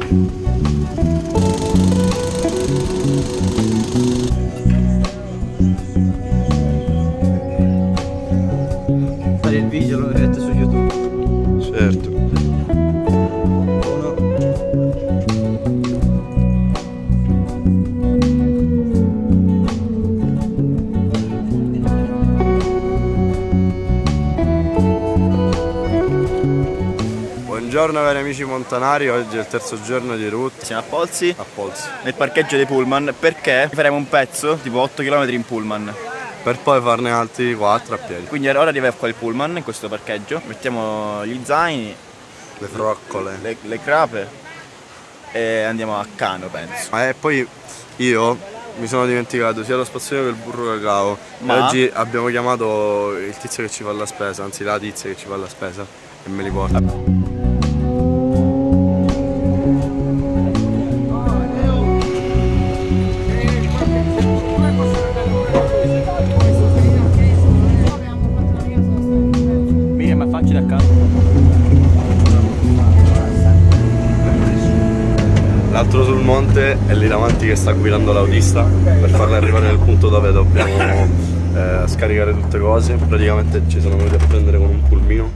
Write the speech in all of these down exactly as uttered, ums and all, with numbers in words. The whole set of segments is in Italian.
Fare il video, lo vedete su YouTube. Certo. Buongiorno cari amici montanari, oggi è il terzo giorno di route. Siamo a Polsi, a Polsi, nel parcheggio dei pullman, perché faremo un pezzo, tipo otto chilometri in pullman. Per poi farne altri quattro a piedi. Quindi ora arriva qua il pullman, in questo parcheggio, mettiamo gli zaini, le froccole, le, le crepe e andiamo a Cano, penso. E poi io mi sono dimenticato sia lo spazzolino che il burro cacao. Ma e oggi abbiamo chiamato il tizio che ci fa la spesa, anzi la tizia che ci fa la spesa e me li porta. Da casa. L'altro sul monte è lì davanti che sta guidando l'autista per farla arrivare nel punto dove dobbiamo eh, scaricare tutte cose. Praticamente ci sono venuti a prendere con un pulmino.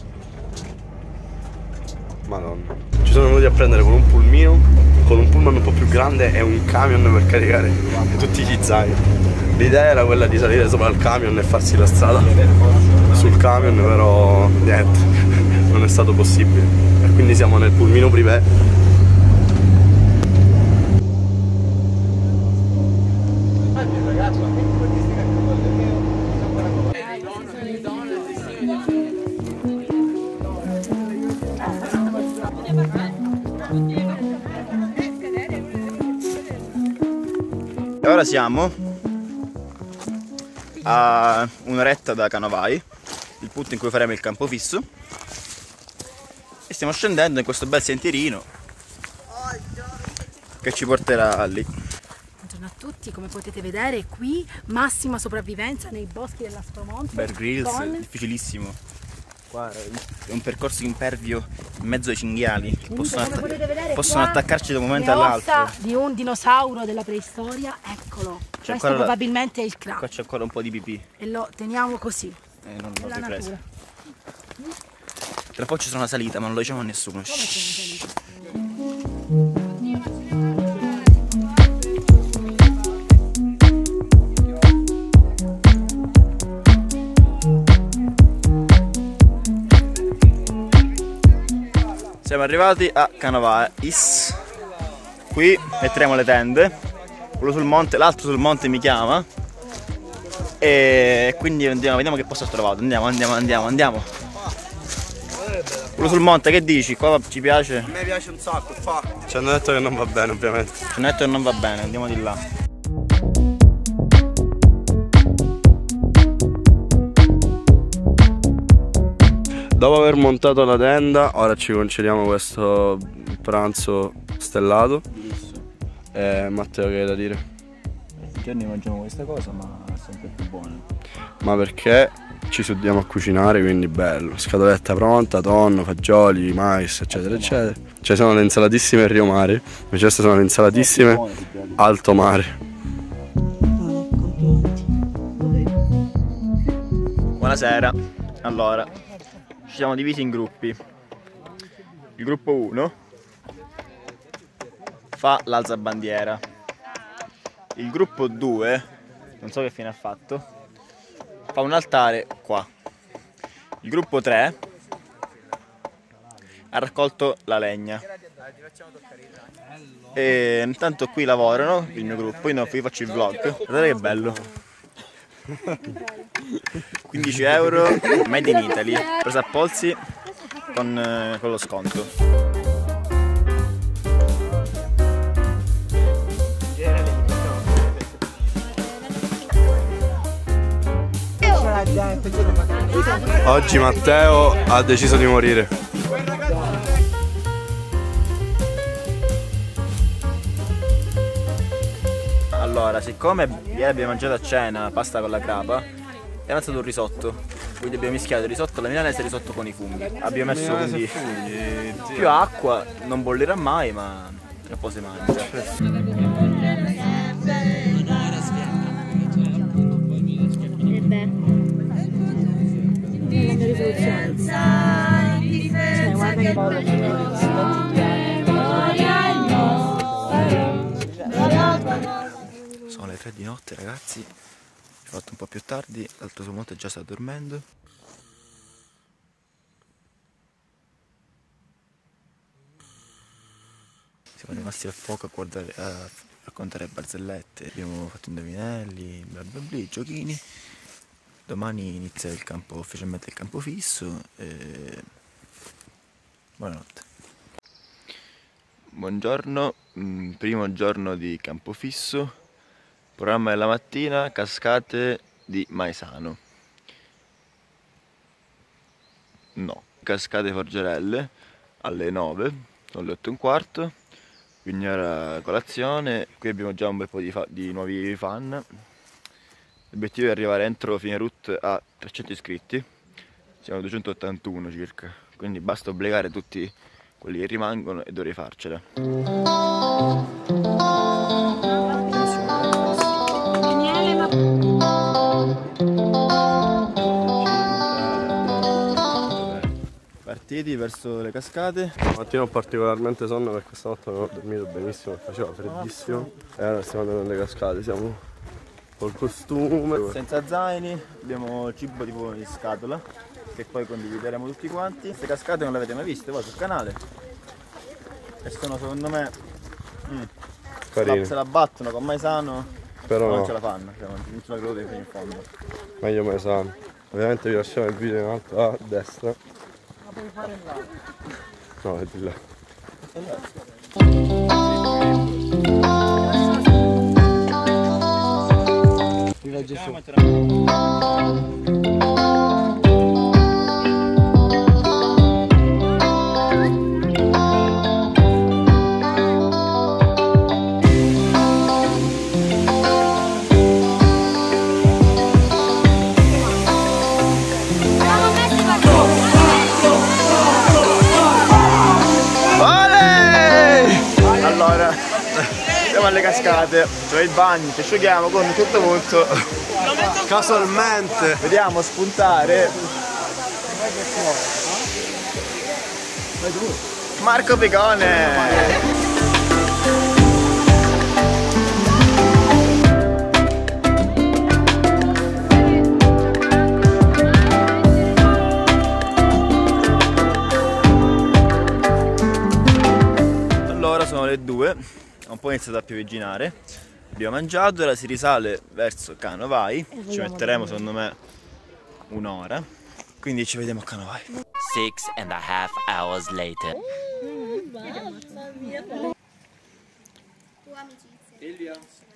Madonna. Ci sono venuti a prendere con un pulmino, con un pullman un po' più grande e un camion per caricare tutti gli zaini. L'idea era quella di salire sopra il camion e farsi la strada sul camion, però niente, non è stato possibile. E quindi siamo nel pulmino privé. E ora siamo a un'oretta da Canovai, il punto in cui faremo il campo fisso, e stiamo scendendo in questo bel sentierino che ci porterà lì. Buongiorno a tutti, come potete vedere qui massima sopravvivenza nei boschi dell'Aspromonte. Bear Grylls, con... difficilissimo. Qua è un percorso impervio in mezzo ai cinghiali che possono, come potete vedere, possono attaccarci da un momento all'altro. Le ossa di un dinosauro della preistoria, eccolo. Questo probabilmente è il cranio. Qua c'è ancora un po' di pipì. E lo teniamo così. Eh, non l'ho la ripreso. natura. Tra poco ci sarà una salita, ma non lo diciamo a nessuno. Come c'è una salita? Siamo arrivati a Canovais. Qui metteremo le tende. Quello sul monte, l'altro sul monte mi chiama. E quindi andiamo, vediamo che posto ho trovato. Andiamo, andiamo, andiamo, andiamo. Quello sul monte, che dici? Qua ci piace? A me piace un sacco, fa. Ci hanno detto che non va bene, ovviamente. Ci hanno detto che non va bene, andiamo di là. Dopo aver montato la tenda, ora ci concediamo questo pranzo stellato. Eh, Matteo, che hai da dire? Tutti i giorni mangiamo questa cosa, ma è sempre più buona. Ma perché ci sudiamo a cucinare, quindi bello. Scatoletta pronta, tonno, fagioli, mais, eccetera, eccetera. Ci sono le insalatissime Rio Mare, invece queste sono le insalatissime Alto Mare. Buonasera. Allora, ci siamo divisi in gruppi. Il gruppo uno fa l'alzabandiera. Il gruppo due, non so che fine ha fatto, fa un altare qua. Il gruppo tre ha raccolto la legna. E intanto qui lavorano il mio gruppo, io, no, io faccio il vlog. Guardate che bello. quindici euro made in Italy, presa a Polsi con, eh, con lo sconto. Oggi Matteo ha deciso di morire. Allora, siccome ieri abbiamo mangiato a cena pasta con la crapa, è avanzato un risotto. quindi abbiamo mischiato risotto alla milanese e risotto con i funghi. Abbiamo messo quindi più acqua, non bollirà mai, ma e poi si mangia. Sono le tre di notte, ragazzi. Ho fatto un po' più tardi, l'altro suo monte già sta dormendo. Siamo rimasti al fuoco a guardare, a raccontare barzellette, abbiamo fatto indovinelli, bla bla bla, giochini. Domani inizia il campo, ufficialmente il campo fisso e... buonanotte. Buongiorno, primo giorno di campo fisso. Programma della mattina, cascate di Maesano. No, cascate Forgerelle alle nove, sono le otto e un quarto. Quindi ora colazione, qui abbiamo già un bel po' di, di nuovi fan. L'obiettivo è arrivare entro fine route a trecento iscritti. Siamo duecentottantuno circa, quindi basta obbligare tutti quelli che rimangono e dovrei farcela. Partiti verso le cascate. Stamattina ho particolarmente sonno perché stanotte non ho dormito benissimo, faceva freddissimo. E ora stiamo andando nelle cascate, siamo col costume. Senza zaini, abbiamo cibo tipo in scatola, che poi condivideremo tutti quanti. Queste cascate non le avete mai viste voi sul canale? E sono secondo me... Mm, Carine. Se la battono con Maesano, però non no, ce la fanno, cioè, non ce la credo fino in fondo. meglio Maesano. Ovviamente vi lasciamo il video in alto a destra. Ma puoi fare là? No, è di là. Viva Gesù. Allora, siamo alle cascate, cioè il bagno, ci asciughiamo con un certo punto Casualmente vediamo spuntare Marco Picone. Sono le due, ho un po' iniziato a piovigginare, abbiamo mangiato, ora si risale verso Canovai, ci metteremo secondo me un'ora, quindi ci vediamo a Canovai. Six and a half hours later. Elia.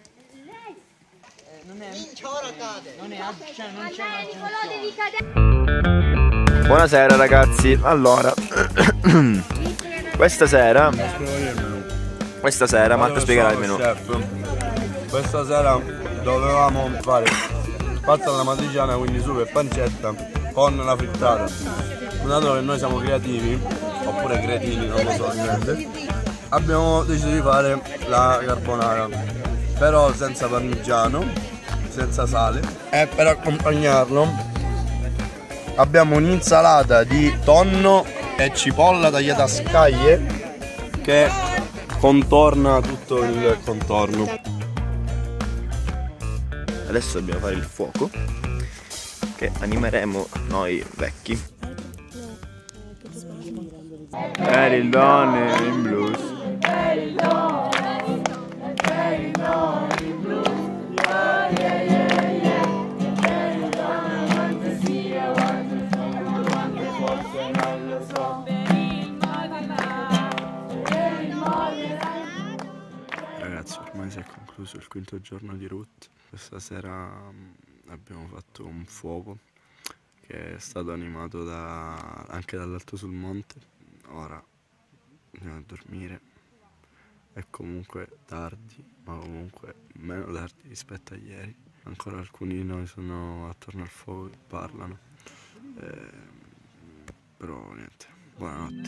Non è ora cade. Non è cioè non c'è. Buonasera ragazzi, allora questa sera questa sera Marco spiegherà il menù. Chef, questa sera dovevamo fare pasta alla matriciana, quindi sugo e pancetta con la frittata. Dato che noi siamo creativi, oppure cretini, non lo so niente, abbiamo deciso di fare la carbonara, però senza parmigiano, senza sale, e per accompagnarlo abbiamo un'insalata di tonno e cipolla tagliata a scaglie che contorna tutto il contorno. Adesso dobbiamo fare il fuoco che animeremo noi vecchi. Per il donne in blues. Ragazzi, ormai si è concluso il quinto giorno di route. Questa sera abbiamo fatto un fuoco che è stato animato da, anche dall'alto sul monte. Ora andiamo a dormire. È comunque tardi, ma comunque meno tardi rispetto a ieri. Ancora alcuni di noi sono attorno al fuoco e parlano. eh, però niente, buonanotte.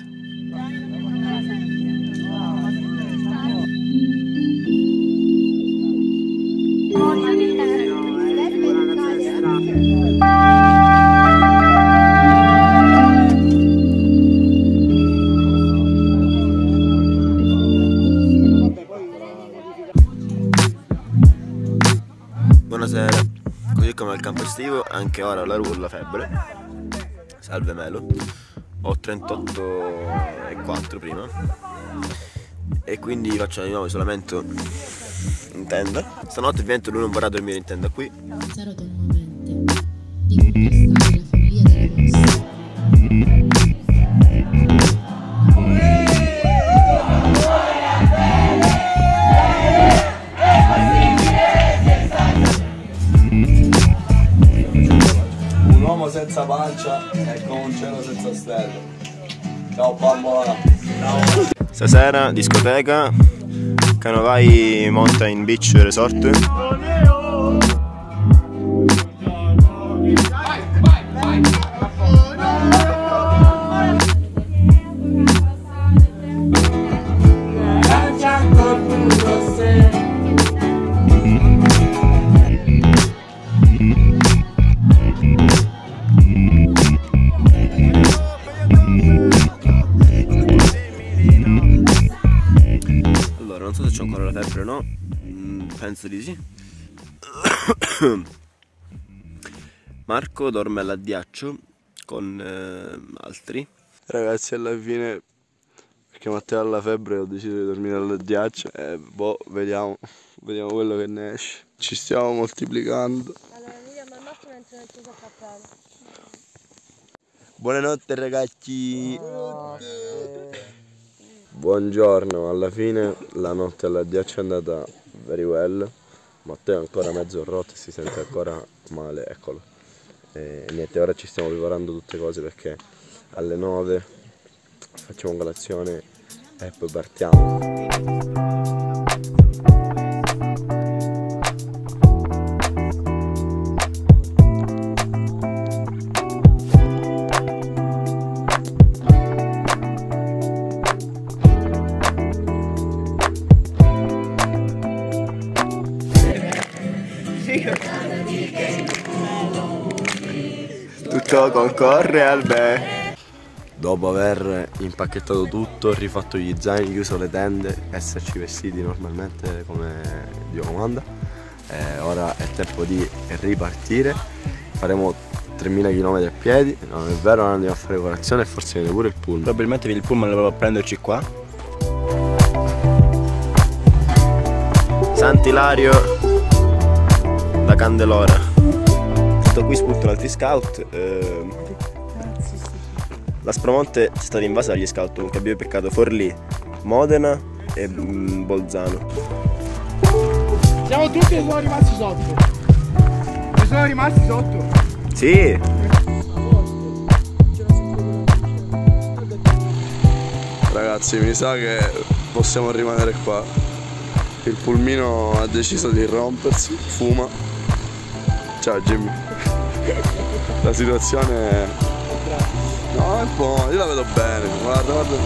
Buonasera, così come al campo estivo, anche ora la rulla febbre. Salve Melo, ho trentotto e quattro prima e quindi faccio di nuovo isolamento in tenda. Stanotte ovviamente lui non vorrà dormire in tenda qui. Zero del momento di conquistare la follia della mossa. Un uomo senza pancia è come un cielo senza stelle. Ciao bambola. Ciao. Stasera discoteca, Canovai Mountain Beach Resort. Non so se c'ho ancora la febbre o no, mm, penso di sì. Marco dorme all'addiaccio con eh, altri. Ragazzi, alla fine, perché Matteo ha la febbre, ho deciso di dormire all'addiaccio e boh, vediamo, vediamo quello che ne esce. Ci stiamo moltiplicando. Allora, vediamo al massimo entro nel chiuso attaccato. Buonanotte ragazzi. Buongiorno, alla fine la notte all'addiaccio è andata very well. Matteo è ancora mezzo rotto e si sente ancora male, eccolo. E niente, ora ci stiamo preparando tutte cose perché alle nove facciamo colazione e poi partiamo. Tutto concorre al beh. Dopo aver impacchettato tutto, rifatto gli zaini, chiuso le tende, esserci vestiti normalmente come Dio comanda, eh, ora è tempo di ripartire. Faremo tremila chilometri a piedi, non è vero, non andiamo a fare colazione e forse viene pure il pullman. Probabilmente il pullman lo provo a prenderci qua. Sant'Ilario, la Candelora. Tutto qui spuntano altri scout. Eh, la Spramonte è stata invasa dagli scout, comunque abbiamo beccato Forlì, Modena e mm, Bolzano. Siamo tutti e sono rimasti sotto. E sono rimasti sotto. Sì! Ragazzi, mi sa che possiamo rimanere qua. Il pulmino ha deciso di rompersi, fuma. Ciao Jimmy. La situazione è... no, è buona, io la vedo bene, guarda, guarda.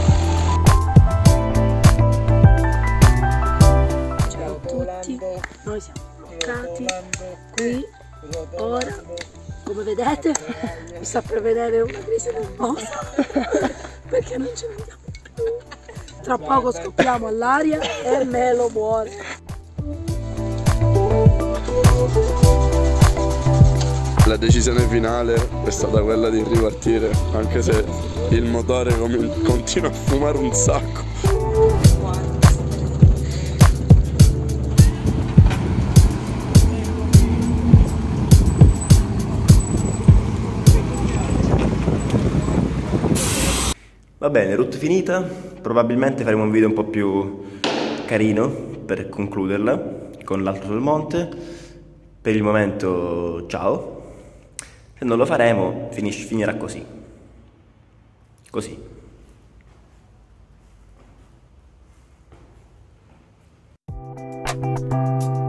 Ciao a tutti, noi siamo bloccati qui, ora, come vedete, mi sta per vedere una crisi nervosa perché non ce ne andiamo più. Tra poco scoppiamo all'aria e me lo muore. La decisione finale è stata quella di ripartire, anche se il motore continua a fumare un sacco. Va bene, route finita, probabilmente faremo un video un po' più carino per concluderla con l'altro sul monte. Per il momento ciao. Se non lo faremo, finisce, finirà così. Così. Thank you.